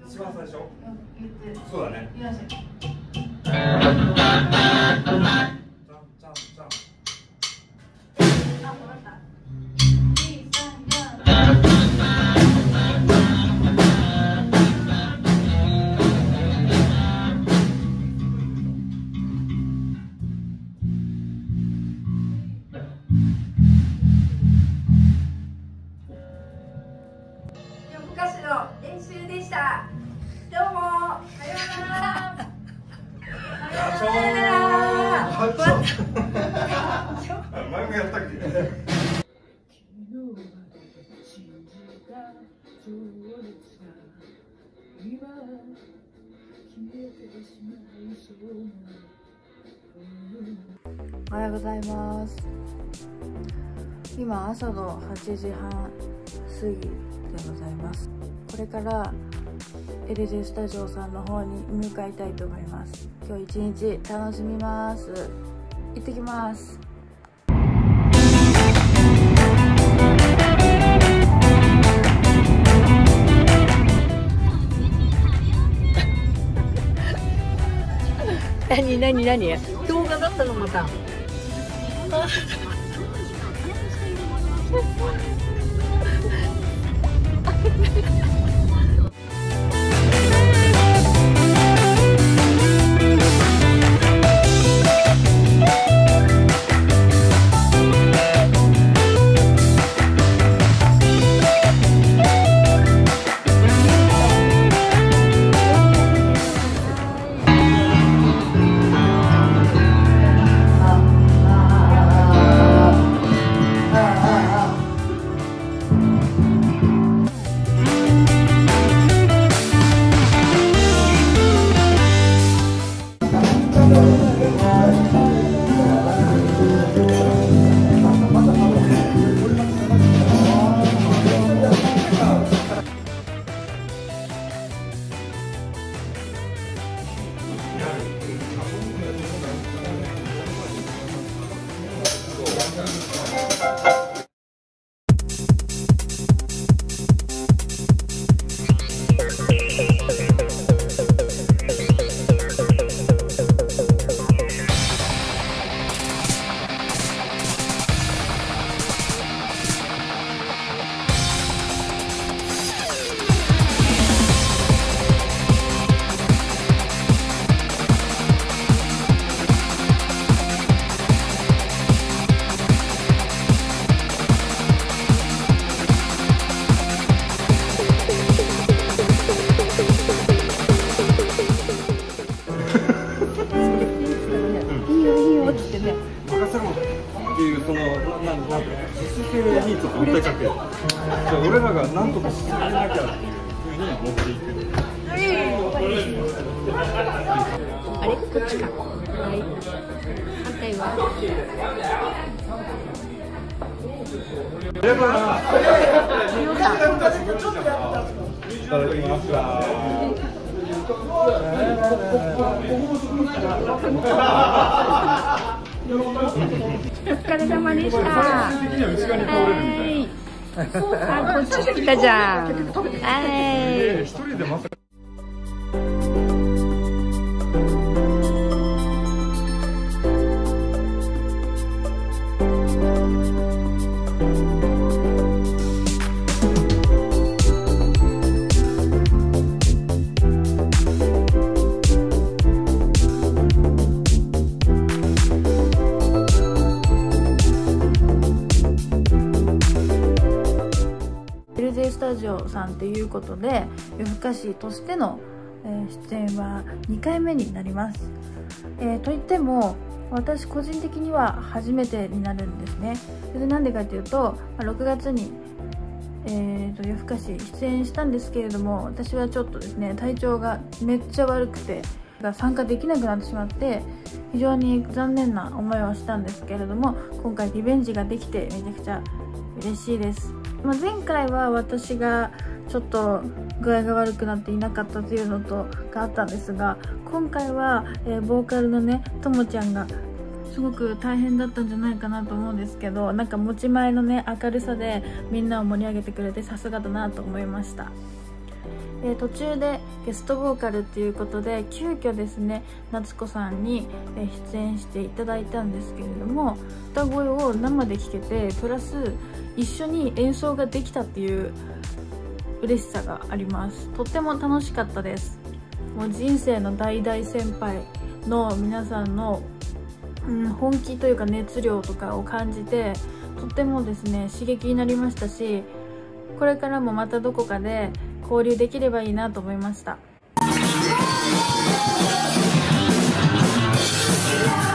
一番最初。 言って。 そうだね。 いらっしゃい。 じゃんじゃんじゃん。 あ、わかった。夜更かしの練習でした。どうも、さようなら。 前もやったっけ？ おはようございます。今朝の8時半過ぎでございます。これからLJ スタジオさんの方に向かいたいと思います。今日一日楽しみます。行ってきます。 何動画だったのまた。 っていうその自主性にちょっと訴えかける。じゃあ俺らがなんとかしてあげなきゃっていうふうに持っていく。 あれこっちか。はい。反対は。 いただきます。 お疲れ様でした。あ、こっち来たじゃん。 一人でまさか。 LJ スタジオさんっていうことで夜更かしとしての出演は2回目になります。といっても私個人的には初めてになるんですね。それでなんでかっていうと6月に、夜更かし出演したんですけれども、私はちょっとですね体調がめっちゃ悪くて参加できなくなってしまって非常に残念な思いをしたんですけれども、今回リベンジができてめちゃくちゃ嬉しいです。前回は私がちょっと具合が悪くなっていなかったというのがあったんですが、今回は、ボーカルのねともちゃんがすごく大変だったんじゃないかなと思うんですけど、なんか持ち前のね明るさでみんなを盛り上げてくれてさすがだなと思いました。 途中でゲストボーカルっていうことで急遽ですね夏子さんに出演していただいたんですけれども、歌声を生で聴けてプラス一緒に演奏ができたっていう嬉しさがあります。とっても楽しかったです。もう人生の大大先輩の皆さんの、本気というか熱量とかを感じて、とってもですね刺激になりましたし、これからもまたどこかで交流できればいいなと思いました。